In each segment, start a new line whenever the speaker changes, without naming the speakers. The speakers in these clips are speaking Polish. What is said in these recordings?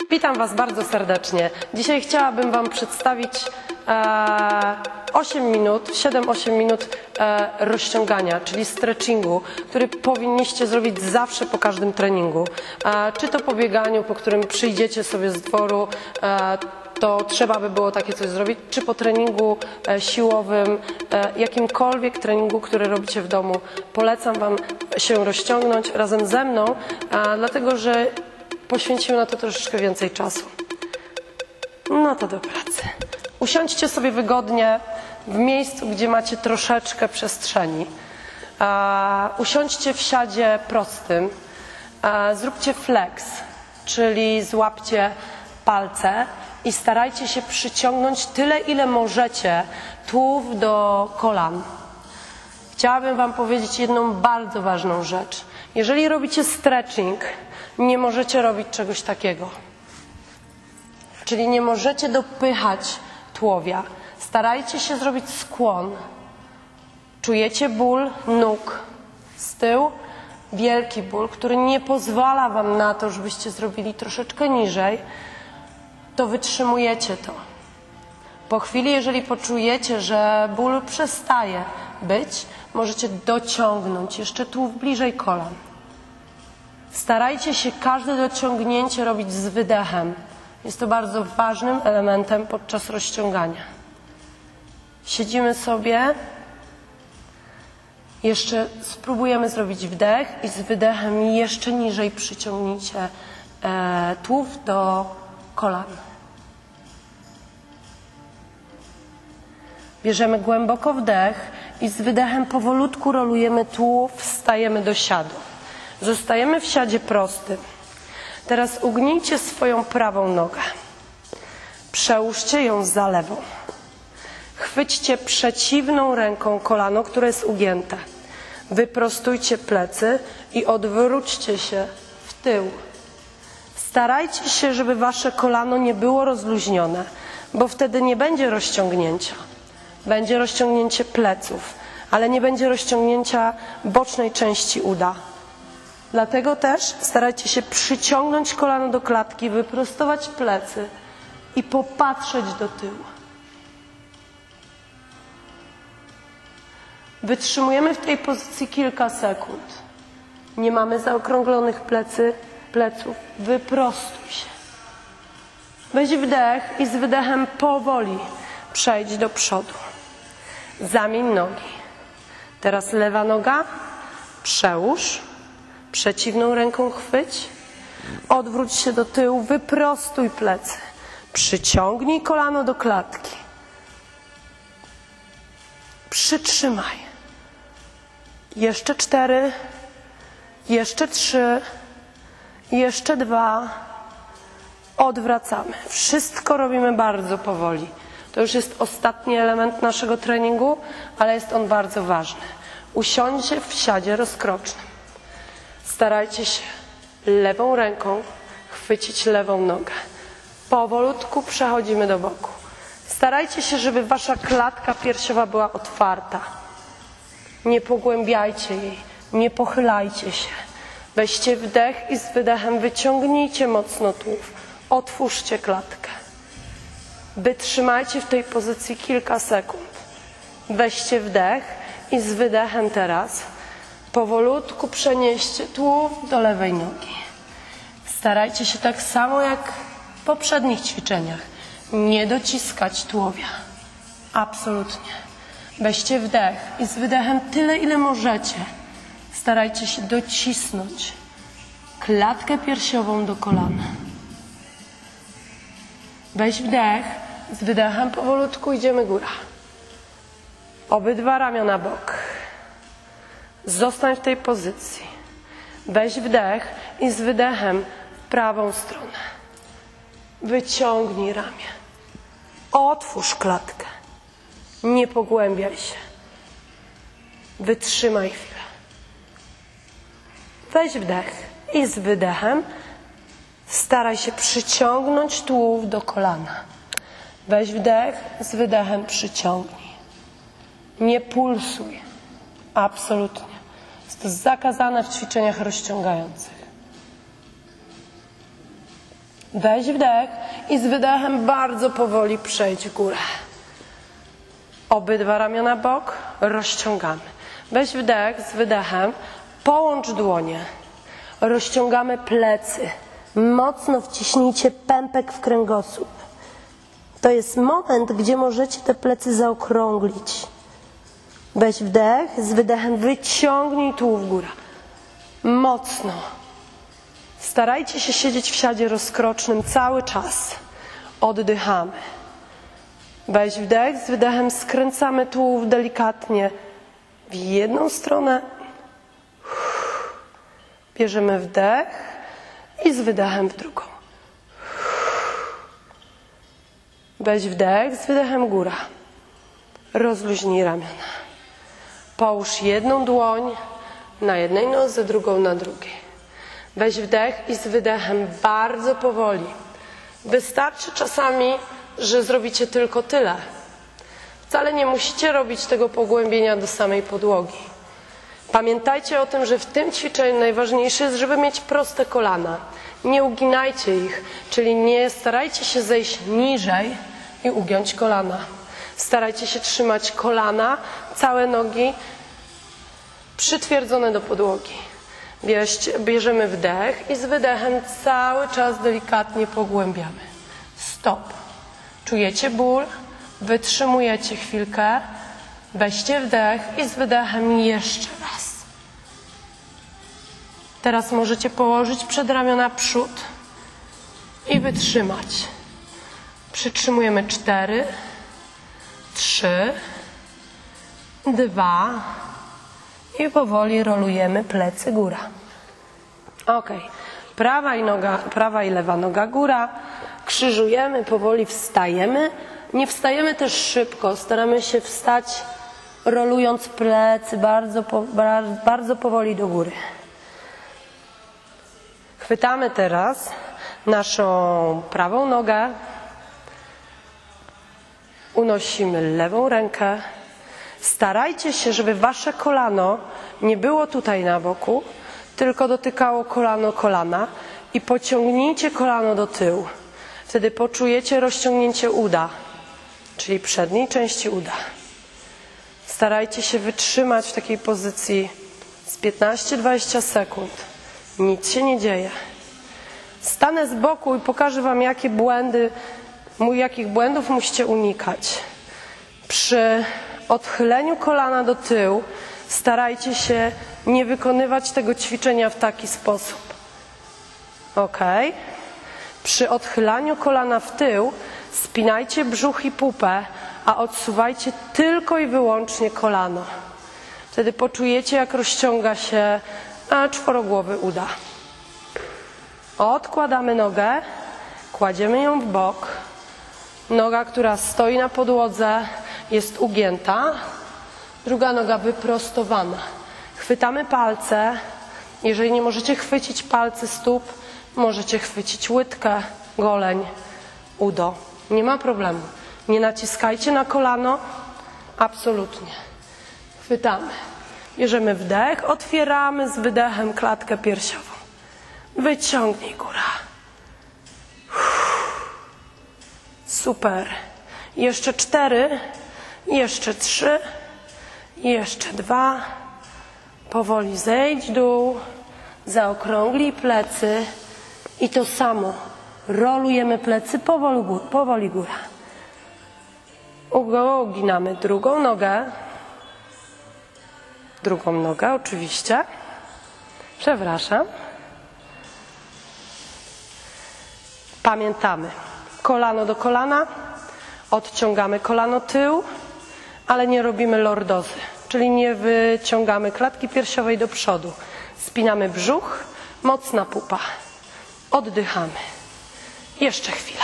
Witam Was bardzo serdecznie. Dzisiaj chciałabym Wam przedstawić 7-8 minut rozciągania, czyli stretchingu, który powinniście zrobić zawsze po każdym treningu. Czy to po bieganiu, po którym przyjdziecie sobie z dworu, to trzeba by było takie coś zrobić, czy po treningu siłowym, jakimkolwiek treningu, który robicie w domu. Polecam Wam się rozciągnąć razem ze mną, dlatego że poświęcimy na to troszeczkę więcej czasu. No to do pracy. Usiądźcie sobie wygodnie w miejscu, gdzie macie troszeczkę przestrzeni. Usiądźcie w siadzie prostym. Zróbcie flex, czyli złapcie palce i starajcie się przyciągnąć tyle, ile możecie tułów do kolan. Chciałabym Wam powiedzieć jedną bardzo ważną rzecz. Jeżeli robicie stretching, nie możecie robić czegoś takiego. Czyli nie możecie dopychać tułowia. Starajcie się zrobić skłon. Czujecie ból nóg z tyłu? Wielki ból, który nie pozwala Wam na to, żebyście zrobili troszeczkę niżej, to wytrzymujecie to. Po chwili, jeżeli poczujecie, że ból przestaje być, możecie dociągnąć jeszcze tułów bliżej kolan. Starajcie się każde dociągnięcie robić z wydechem. Jest to bardzo ważnym elementem podczas rozciągania. Siedzimy sobie. Jeszcze spróbujemy zrobić wdech i z wydechem jeszcze niżej przyciągnijcie tułów do kolan. Bierzemy głęboko wdech i z wydechem powolutku rolujemy tułów, wstajemy do siadu. Zostajemy w siadzie prostym. Teraz ugnijcie swoją prawą nogę. Przełóżcie ją za lewą. Chwyćcie przeciwną ręką kolano, które jest ugięte. Wyprostujcie plecy i odwróćcie się w tył. Starajcie się, żeby wasze kolano nie było rozluźnione, bo wtedy nie będzie rozciągnięcia. Będzie rozciągnięcie pleców, ale nie będzie rozciągnięcia bocznej części uda. Dlatego też starajcie się przyciągnąć kolano do klatki, wyprostować plecy i popatrzeć do tyłu. Wytrzymujemy w tej pozycji kilka sekund. Nie mamy zaokrąglonych pleców. Wyprostuj się. Weź wdech i z wydechem powoli przejdź do przodu. Zamień nogi. Teraz lewa noga. Przełóż. Przeciwną ręką chwyć. Odwróć się do tyłu. Wyprostuj plecy. Przyciągnij kolano do klatki. Przytrzymaj. Jeszcze 4, jeszcze 3, jeszcze 2. Odwracamy. Wszystko robimy bardzo powoli. To już jest ostatni element naszego treningu, ale jest on bardzo ważny. Usiądźcie w siadzie rozkrocznym. Starajcie się lewą ręką chwycić lewą nogę. Powolutku przechodzimy do boku. Starajcie się, żeby wasza klatka piersiowa była otwarta. Nie pogłębiajcie jej, nie pochylajcie się. Weźcie wdech i z wydechem wyciągnijcie mocno tułów. Otwórzcie klatkę. Wytrzymajcie w tej pozycji kilka sekund. Weźcie wdech i z wydechem teraz powolutku przenieście tułów do lewej nogi. Starajcie się tak samo jak w poprzednich ćwiczeniach. Nie dociskać tułowia. Absolutnie. Weźcie wdech i z wydechem tyle, ile możecie. Starajcie się docisnąć klatkę piersiową do kolana. Weź wdech, z wydechem powolutku idziemy góra. Obydwa ramiona bok. Zostań w tej pozycji. Weź wdech i z wydechem w prawą stronę. Wyciągnij ramię. Otwórz klatkę. Nie pogłębiaj się. Wytrzymaj chwilę. Weź wdech i z wydechem staraj się przyciągnąć tułów do kolana. Weź wdech, z wydechem przyciągnij. Nie pulsuj. Absolutnie. Jest to zakazane w ćwiczeniach rozciągających. Weź wdech i z wydechem bardzo powoli przejdź w górę. Obydwa ramiona bok, rozciągamy. Weź wdech z wydechem, połącz dłonie. Rozciągamy plecy. Mocno wciśnijcie pępek w kręgosłup. To jest moment, gdzie możecie te plecy zaokrąglić. Weź wdech, z wydechem wyciągnij tułów w górę. Mocno. Starajcie się siedzieć w siadzie rozkrocznym cały czas. Oddychamy. Weź wdech, z wydechem skręcamy tułów delikatnie w jedną stronę. Bierzemy wdech i z wydechem w drugą. Weź wdech, z wydechem góra. Rozluźnij ramiona. Połóż jedną dłoń na jednej nodze, drugą na drugiej. Weź wdech i z wydechem bardzo powoli. Wystarczy czasami, że zrobicie tylko tyle. Wcale nie musicie robić tego pogłębienia do samej podłogi. Pamiętajcie o tym, że w tym ćwiczeniu najważniejsze jest, żeby mieć proste kolana. Nie uginajcie ich, czyli nie starajcie się zejść niżej i ugiąć kolana. Starajcie się trzymać kolana, całe nogi przytwierdzone do podłogi. Bierzemy wdech i z wydechem cały czas delikatnie pogłębiamy. Stop. Czujecie ból? Wytrzymujecie chwilkę. Weźcie wdech i z wydechem jeszcze raz. Teraz możecie położyć przedramiona przód i wytrzymać. Przytrzymujemy 4, 3, 2 i powoli rolujemy plecy góra. Ok. Prawa i lewa noga góra. Krzyżujemy, powoli wstajemy. Nie wstajemy też szybko. Staramy się wstać rolując plecy bardzo powoli do góry. Chwytamy teraz naszą prawą nogę. Unosimy lewą rękę. Starajcie się, żeby wasze kolano nie było tutaj na boku, tylko dotykało kolano kolana i pociągnijcie kolano do tyłu. Wtedy poczujecie rozciągnięcie uda, czyli przedniej części uda. Starajcie się wytrzymać w takiej pozycji z 15-20 sekund. Nic się nie dzieje. Stanę z boku i pokażę wam, jakich błędów musicie unikać. Przy odchyleniu kolana do tyłu starajcie się nie wykonywać tego ćwiczenia w taki sposób. Ok. Przy odchylaniu kolana w tył spinajcie brzuch i pupę, a odsuwajcie tylko i wyłącznie kolano. Wtedy poczujecie, jak rozciąga się czworogłowy uda. Odkładamy nogę, kładziemy ją w bok. Noga, która stoi na podłodze, jest ugięta. Druga noga wyprostowana. Chwytamy palce. Jeżeli nie możecie chwycić palcy stóp, możecie chwycić łydkę, goleń, udo. Nie ma problemu. Nie naciskajcie na kolano. Absolutnie. Chwytamy. Bierzemy wdech, otwieramy z wydechem klatkę piersiową. Wyciągnij góra. Super. Jeszcze 4, jeszcze 3, jeszcze 2. Powoli zejdź dół, zaokrąglij plecy i to samo. Rolujemy plecy, powoli góra. Uginamy drugą nogę oczywiście. Przepraszam. Pamiętamy. Kolano do kolana, odciągamy kolano tył, ale nie robimy lordozy, czyli nie wyciągamy klatki piersiowej do przodu. Spinamy brzuch, mocna pupa. Oddychamy. Jeszcze chwila.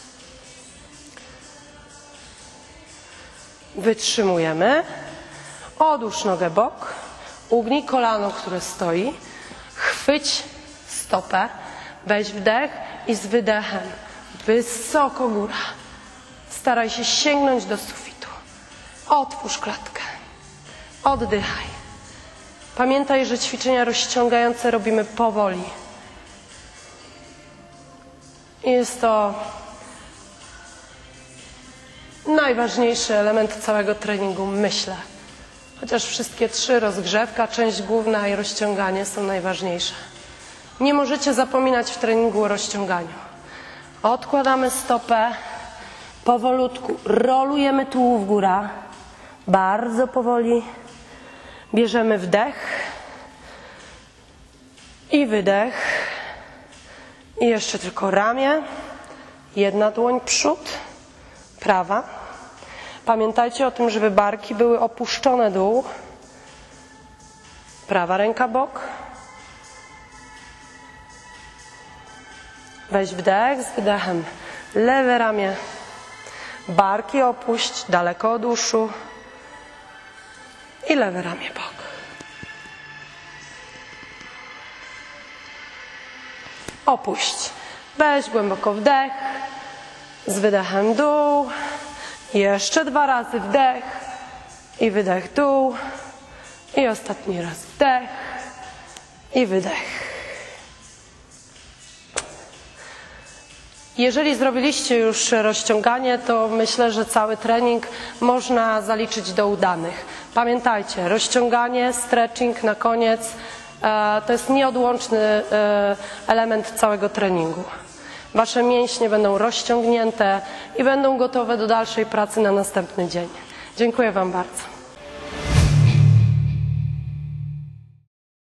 Wytrzymujemy. Odłóż nogę bok, ugnij kolano, które stoi, chwyć stopę, weź wdech i z wydechem wysoko góra. Staraj się sięgnąć do sufitu. Otwórz klatkę. Oddychaj. Pamiętaj, że ćwiczenia rozciągające robimy powoli. I jest to najważniejszy element całego treningu, myślę. Chociaż wszystkie trzy, rozgrzewka, część główna i rozciąganie, są najważniejsze. Nie możecie zapominać w treningu o rozciąganiu. Odkładamy stopę, powolutku rolujemy tułów góra, bardzo powoli. Bierzemy wdech i wydech. I jeszcze tylko ramię, jedna dłoń przód, prawa. Pamiętajcie o tym, żeby barki były opuszczone dół. Prawa ręka bok. Weź wdech z wydechem. Lewe ramię. Barki opuść daleko od uszu. I lewe ramię bok. Opuść. Weź głęboko wdech. Z wydechem dół. Jeszcze 2 razy wdech. I wydech dół. I ostatni raz wdech. I wydech. Jeżeli zrobiliście już rozciąganie, to myślę, że cały trening można zaliczyć do udanych. Pamiętajcie, rozciąganie, stretching na koniec to jest nieodłączny element całego treningu. Wasze mięśnie będą rozciągnięte i będą gotowe do dalszej pracy na następny dzień. Dziękuję Wam bardzo.